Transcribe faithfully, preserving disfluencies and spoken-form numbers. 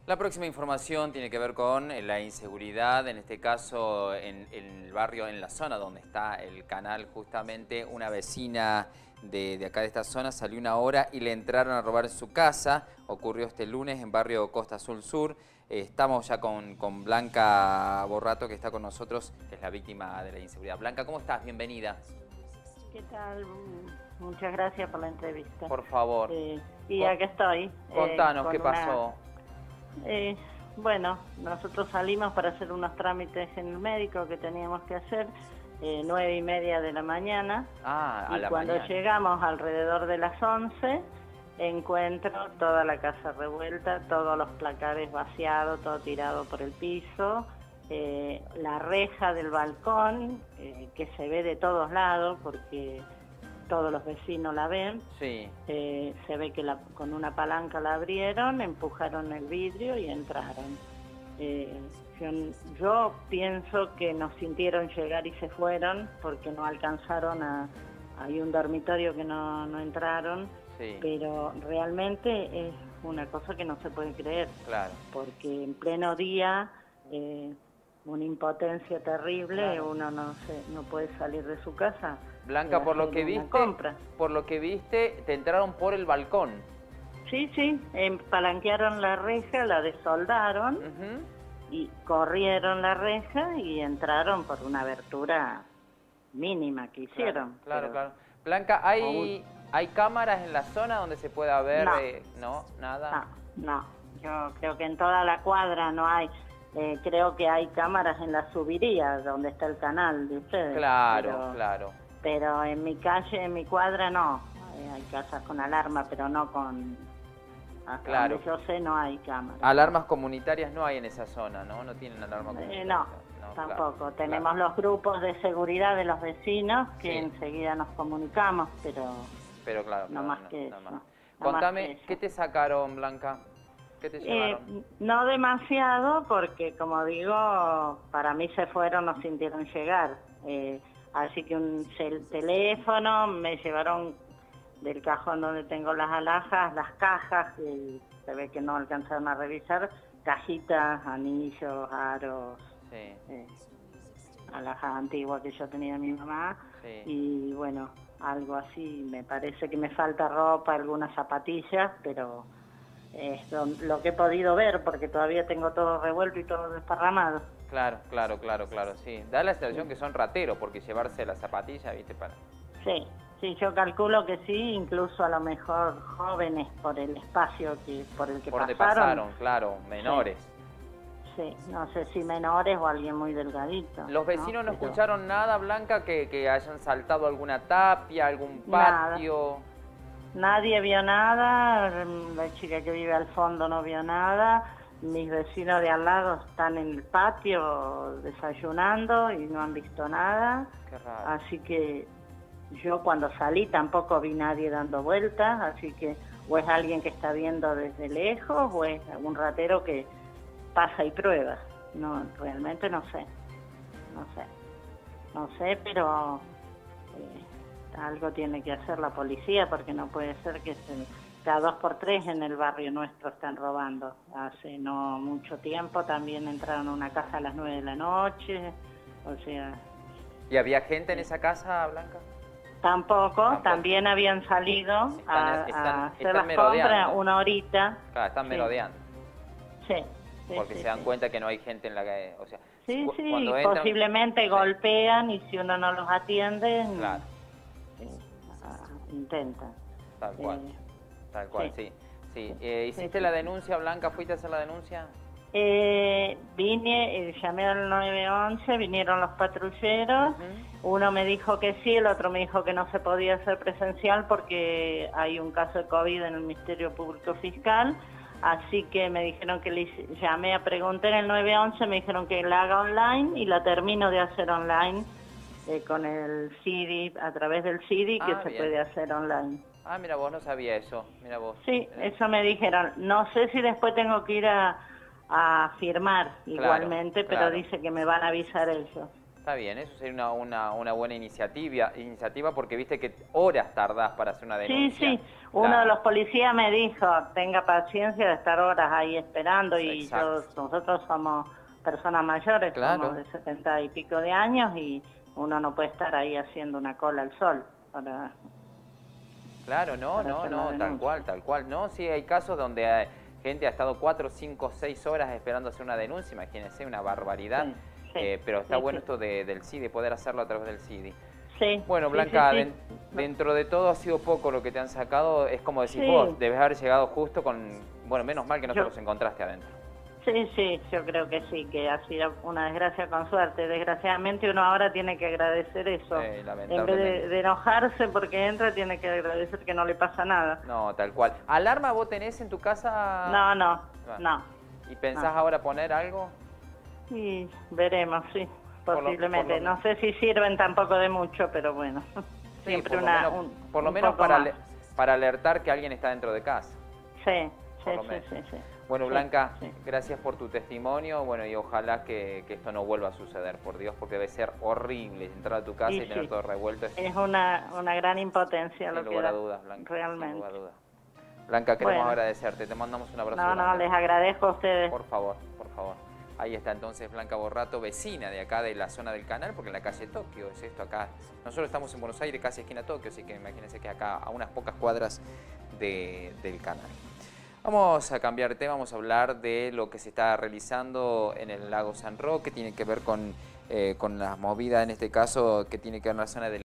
La próxima información tiene que ver con la inseguridad, en este caso en, en el barrio, en la zona donde está el canal. Justamente una vecina de, de acá de esta zona salió una hora y le entraron a robar su casa. Ocurrió este lunes en barrio Costa Azul Sur. Eh, estamos ya con, con Blanca Borrato, que está con nosotros, que es la víctima de la inseguridad. Blanca, ¿cómo estás? Bienvenida. ¿Qué tal? Muchas gracias por la entrevista. Por favor. Eh, y acá estoy. Contanos eh, qué pasó. Una... Eh, bueno, nosotros salimos para hacer unos trámites en el médico que teníamos que hacer, eh, nueve y media de la mañana. Ah, a y la cuando mañana. llegamos alrededor de las once, encuentro toda la casa revuelta, todos los placares vaciados, todo tirado por el piso, eh, la reja del balcón, eh, que se ve de todos lados porque todos los vecinos la ven. Sí. Eh, se ve que la, con una palanca la abrieron, empujaron el vidrio y entraron. Eh, yo, yo pienso que nos sintieron llegar y se fueron porque no alcanzaron a... Hay un dormitorio que no, no entraron, Sí. pero realmente es una cosa que no se puede creer. Claro. Porque en pleno día... Eh, una impotencia terrible, Claro. uno no se, no puede salir de su casa. Blanca, por lo que viste, compra. por lo que viste, te entraron por el balcón. Sí, sí, palanquearon la reja, la desoldaron Uh-huh. y corrieron la reja y entraron por una abertura mínima que hicieron. Claro, claro, pero... claro. Blanca, ¿hay, ¿hay cámaras en la zona donde se pueda ver? No, eh, no nada. No, no, yo creo que en toda la cuadra no hay. Eh, creo que hay cámaras en la subiría, donde está el canal de ustedes. Claro, pero, claro. Pero en mi calle, en mi cuadra, no. Eh, hay casas con alarma, pero no con... Hasta Claro. donde yo sé, no hay cámaras. Alarmas comunitarias no hay en esa zona, ¿no? No tienen alarma comunitaria. Eh, no, no, tampoco. claro, Tenemos claro. los grupos de seguridad de los vecinos que Sí. enseguida nos comunicamos, pero... Pero claro, no claro, más no, que no eso. más. No Contame, más que eso. ¿qué te sacaron, Blanca? ¿Qué te Eh, llevaron? no demasiado, porque como digo, para mí se fueron, no sintieron llegar. Eh, así que un cel teléfono, me llevaron del cajón donde tengo las alhajas, las cajas, que se ve que no alcanzaron a revisar, cajitas, anillos, aros, Sí. eh, alhajas antiguas que yo tenía de mi mamá. Sí. Y bueno, algo así, me parece que me falta ropa, algunas zapatillas, pero... es lo que he podido ver, porque todavía tengo todo revuelto y todo desparramado. Claro, claro, claro, claro, sí. Da la sensación que son rateros, porque llevarse la zapatilla, ¿viste? Para... Sí, sí, yo calculo que sí, incluso a lo mejor jóvenes por el espacio que por el que por donde pasaron. pasaron, claro, menores. Sí, sí, no sé si menores o alguien muy delgadito. ¿Los vecinos no, Pero escucharon nada, Blanca, que, que hayan saltado alguna tapia, algún Nada. patio? Nadie vio nada, la chica que vive al fondo no vio nada, mis vecinos de al lado están en el patio desayunando y no han visto nada. Qué raro. Así que yo cuando salí tampoco vi nadie dando vueltas, así que o es alguien que está viendo desde lejos o es algún ratero que pasa y prueba. No, realmente no sé, no sé, no sé, pero... Eh, algo tiene que hacer la policía porque no puede ser que se, cada dos por tres en el barrio nuestro están robando. Hace no mucho tiempo también entraron a una casa a las nueve de la noche, o sea... ¿Y había gente en esa casa, Blanca? Tampoco, Tampoco. También habían salido Están- a, están- a hacer están las merodeando. compras una horita. Claro, están Sí. merodeando. Sí, sí, Porque sí, se dan sí. cuenta que no hay gente en la calle. O sea, Sí, cu- sí, cuando entran... posiblemente Sí. golpean y si uno no los atiende, Claro, eh, ah, intentan. tal cual. Eh, Tal cual, sí. sí. sí. Eh, ¿Hiciste sí, la sí. denuncia, Blanca? ¿Fuiste a hacer la denuncia? Eh, vine, eh, llamé al nueve once, vinieron los patrulleros, Ujú. uno me dijo que sí, el otro me dijo que no se podía hacer presencial porque hay un caso de COVID en el Ministerio Público Fiscal, así que me dijeron que le hice- llamé a preguntar en el nueve once, me dijeron que la haga online y la termino de hacer online eh, con el C D, a través del C D que Ah, se bien. puede hacer online. Ah, mira vos, no sabía eso. Mira vos. Sí, Eh, eso me dijeron. No sé si después tengo que ir a, a firmar igualmente, pero claro. dice que me van a avisar ellos. Está bien, eso sería una, una, una buena iniciativa, iniciativa porque viste que horas tardás para hacer una denuncia. Sí, sí. Uno La... de los policías me dijo, tenga paciencia de estar horas ahí esperando y yo, nosotros somos personas mayores, claro. somos de setenta y pico de años y uno no puede estar ahí haciendo una cola al sol para... Claro, no, para no, no, tal cual, tal cual. No, sí, hay casos donde hay gente ha estado cuatro, cinco, seis horas esperando hacer una denuncia, imagínense, una barbaridad. Sí. Sí, eh, pero está sí, bueno sí. esto de, del C I D I, poder hacerlo a través del C I D I. Sí. Bueno, Blanca, sí, sí, sí. Den, dentro de todo ha sido poco lo que te han sacado, es como decís sí. vos, debes haber llegado justo con, bueno, menos mal que no yo, te los encontraste adentro. Sí, sí, yo creo que sí, que ha sido una desgracia con suerte. Desgraciadamente uno ahora tiene que agradecer eso. Sí, en vez de, de enojarse porque entra, tiene que agradecer que no le pasa nada. No, tal cual. ¿Alarma vos tenés en tu casa? No, no, no. no. ¿Y pensás no. ahora poner algo? Sí, veremos, sí, posiblemente. Por lo, por lo... No sé si sirven tampoco de mucho, pero bueno. Sí, siempre por una, lo menos, un, por lo un menos poco para, más. para alertar que alguien está dentro de casa. Sí, sí, sí, sí, sí. Bueno, sí, Blanca, sí. gracias por tu testimonio, bueno, y ojalá que, que esto no vuelva a suceder, por Dios, porque debe ser horrible entrar a tu casa y, y tener sí. todo revuelto. Es una, una gran impotencia lo que da. Sin lugar a dudas, Blanca. Realmente. Sin lugar a dudas. Blanca, queremos bueno. agradecerte, te mandamos un abrazo No, grande. no, les agradezco a ustedes. Por favor, por favor. Ahí está entonces Blanca Borrato, vecina de acá de la zona del canal, porque en la calle Tokio es esto acá. Nosotros estamos en Buenos Aires, casi esquina Tokio, así que imagínense que acá a unas pocas cuadras de, del canal. Vamos a cambiar de tema, vamos a hablar de lo que se está realizando en el lago San Roque, tiene que ver con, eh, con las movidas, en este caso, que tiene que ver en la zona del